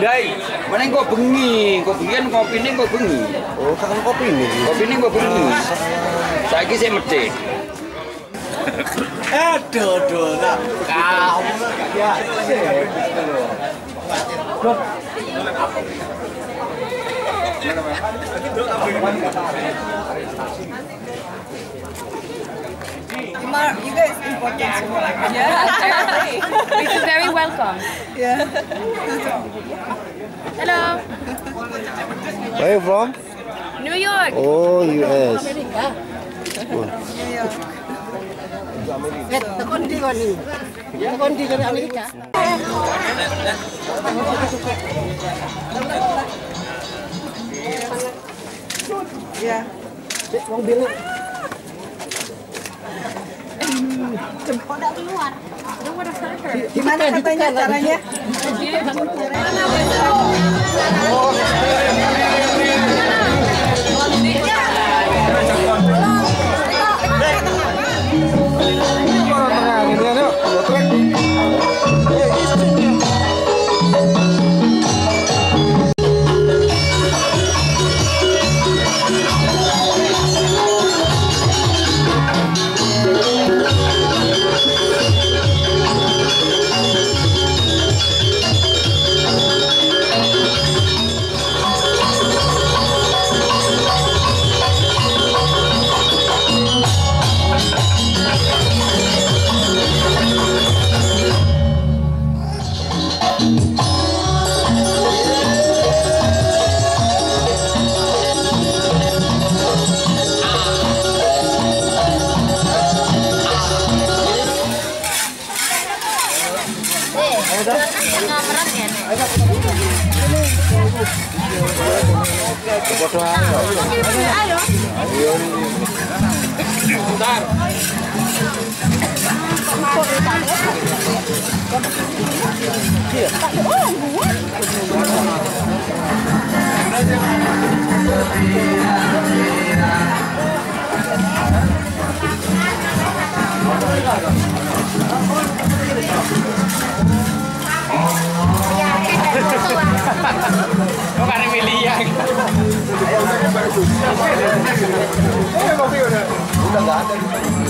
Dai. Mana kok bengi kan kopi ini kok bengi. Oh, kan kopi ini. Kopi ini kok bengi. Saiki sik medhe. Aduh, nak. Kamu ya. You guys important to me. Yeah, apparently. This is very welcome. Yeah. Hello. Where are you from? New York. Oh, US. Amerika. Amerika. Ya. Gimana katanya caranya? Kok karena milih yang Udah nggak ada.